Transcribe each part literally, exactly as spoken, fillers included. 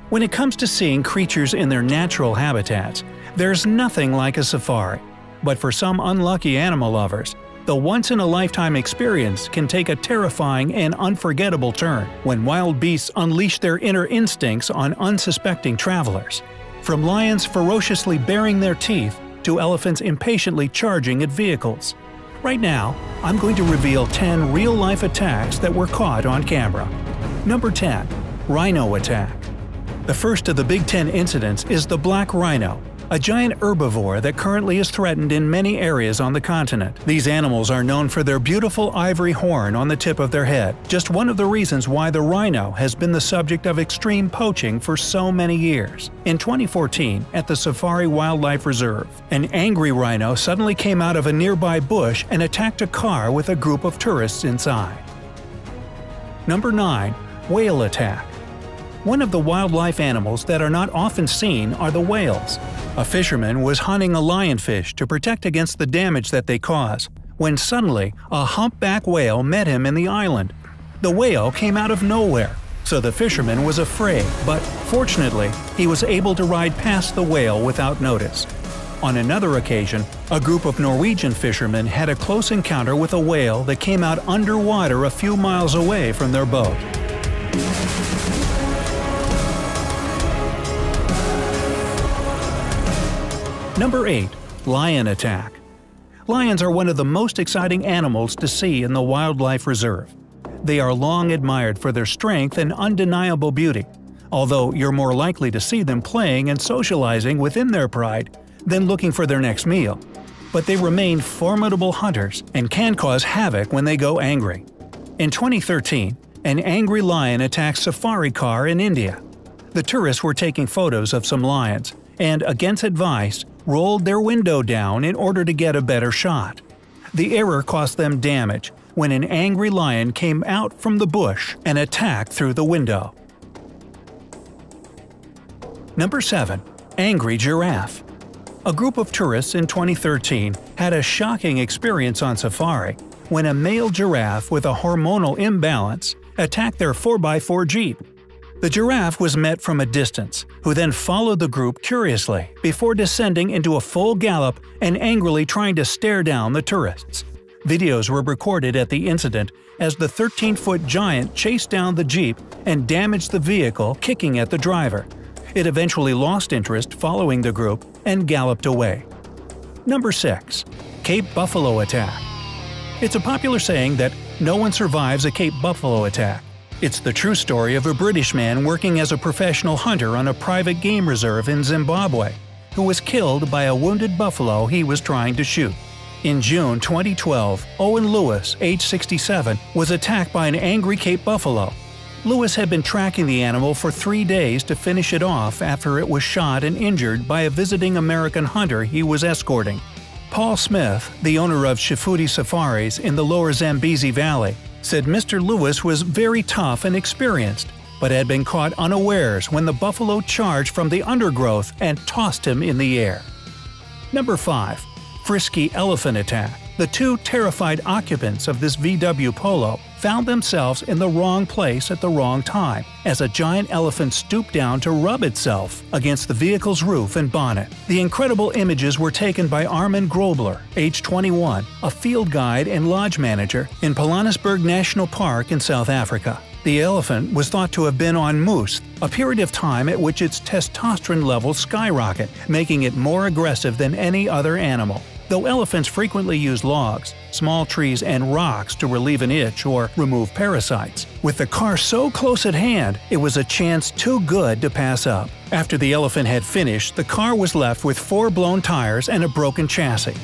When it comes to seeing creatures in their natural habitats, there's nothing like a safari. But for some unlucky animal lovers, the once-in-a-lifetime experience can take a terrifying and unforgettable turn when wild beasts unleash their inner instincts on unsuspecting travelers. From lions ferociously baring their teeth to elephants impatiently charging at vehicles. Right now, I'm going to reveal ten real-life attacks that were caught on camera. Number ten. Rhino Attack. The first of the Big Ten incidents is the Black Rhino, a giant herbivore that currently is threatened in many areas on the continent. These animals are known for their beautiful ivory horn on the tip of their head, just one of the reasons why the rhino has been the subject of extreme poaching for so many years. In twenty fourteen, at the Safari Wildlife Reserve, an angry rhino suddenly came out of a nearby bush and attacked a car with a group of tourists inside. Number nine. Whale Attack. One of the wildlife animals that are not often seen are the whales. A fisherman was hunting a lionfish to protect against the damage that they cause, when suddenly a humpback whale met him in the island. The whale came out of nowhere, so the fisherman was afraid, but fortunately, he was able to ride past the whale without notice. On another occasion, a group of Norwegian fishermen had a close encounter with a whale that came out underwater a few miles away from their boat. Number eight. Lion Attack. Lions are one of the most exciting animals to see in the wildlife reserve. They are long admired for their strength and undeniable beauty, although you're more likely to see them playing and socializing within their pride than looking for their next meal. But they remain formidable hunters and can cause havoc when they go angry. In twenty thirteen, an angry lion attacked a safari car in India. The tourists were taking photos of some lions, and, against advice, rolled their window down in order to get a better shot. The error cost them damage when an angry lion came out from the bush and attacked through the window. Number seven. Angry Giraffe. A group of tourists in twenty thirteen had a shocking experience on safari when a male giraffe with a hormonal imbalance attacked their four by four Jeep. The giraffe was met from a distance, who then followed the group curiously before descending into a full gallop and angrily trying to stare down the tourists. Videos were recorded at the incident as the thirteen-foot giant chased down the Jeep and damaged the vehicle, kicking at the driver. It eventually lost interest following the group and galloped away. Number six. Cape Buffalo Attack. It's a popular saying that no one survives a Cape Buffalo attack. It's the true story of a British man working as a professional hunter on a private game reserve in Zimbabwe, who was killed by a wounded buffalo he was trying to shoot. In June twenty twelve, Owen Lewis, age sixty-seven, was attacked by an angry Cape buffalo. Lewis had been tracking the animal for three days to finish it off after it was shot and injured by a visiting American hunter he was escorting. Paul Smith, the owner of Shifudi Safaris in the lower Zambezi Valley, said Mister Lewis was very tough and experienced, but had been caught unawares when the buffalo charged from the undergrowth and tossed him in the air. Number five. Frisky Elephant Attack. The two terrified occupants of this V W Polo found themselves in the wrong place at the wrong time, as a giant elephant stooped down to rub itself against the vehicle's roof and bonnet. The incredible images were taken by Armin Grobler, age twenty-one, a field guide and lodge manager in Pilanesberg National Park in South Africa. The elephant was thought to have been on moose, a period of time at which its testosterone levels skyrocket, making it more aggressive than any other animal. Though elephants frequently use logs, small trees, and rocks to relieve an itch or remove parasites, with the car so close at hand, it was a chance too good to pass up. After the elephant had finished, the car was left with four blown tires and a broken chassis.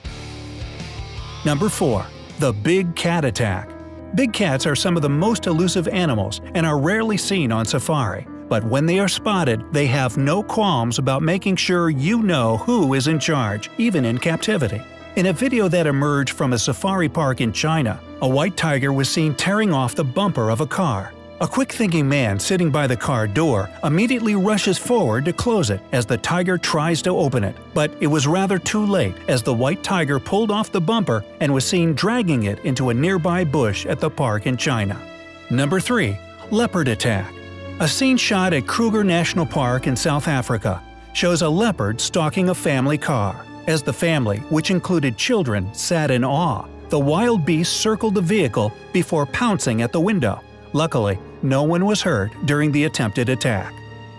Number four. The Big Cat Attack. Big cats are some of the most elusive animals and are rarely seen on safari. But when they are spotted, they have no qualms about making sure you know who is in charge, even in captivity. In a video that emerged from a safari park in China, a white tiger was seen tearing off the bumper of a car. A quick-thinking man sitting by the car door immediately rushes forward to close it as the tiger tries to open it, but it was rather too late as the white tiger pulled off the bumper and was seen dragging it into a nearby bush at the park in China. Number three. Leopard Attack. A scene shot at Kruger National Park in South Africa shows a leopard stalking a family car. As the family, which included children, sat in awe, the wild beast circled the vehicle before pouncing at the window. Luckily, no one was hurt during the attempted attack.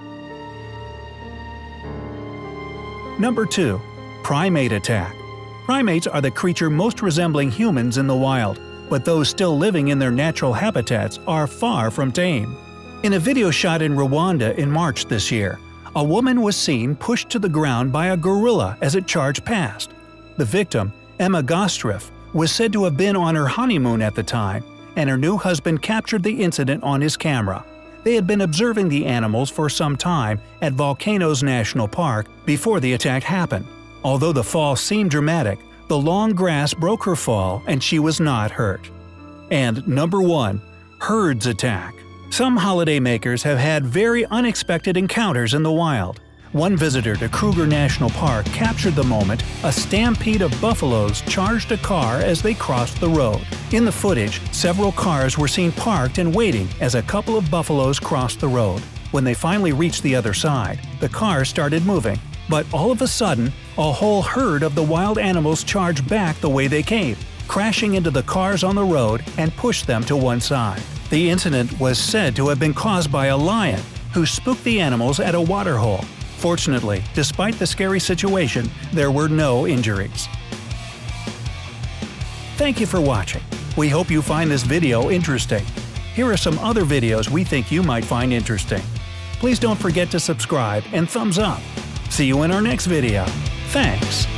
Number two. Primate attack. Primates are the creature most resembling humans in the wild, but those still living in their natural habitats are far from tame. In a video shot in Rwanda in March this year, a woman was seen pushed to the ground by a gorilla as it charged past. The victim, Emma Gostriff, was said to have been on her honeymoon at the time, and her new husband captured the incident on his camera. They had been observing the animals for some time at Volcanoes National Park before the attack happened. Although the fall seemed dramatic, the long grass broke her fall and she was not hurt. And number one. Herds attack. Some holidaymakers have had very unexpected encounters in the wild. One visitor to Kruger National Park captured the moment a stampede of buffaloes charged a car as they crossed the road. In the footage, several cars were seen parked and waiting as a couple of buffaloes crossed the road. When they finally reached the other side, the cars started moving. But all of a sudden, a whole herd of the wild animals charged back the way they came, crashing into the cars on the road and pushed them to one side. The incident was said to have been caused by a lion who spooked the animals at a waterhole. Fortunately, despite the scary situation, there were no injuries. Thank you for watching. We hope you find this video interesting. Here are some other videos we think you might find interesting. Please don't forget to subscribe and thumbs up. See you in our next video. Thanks!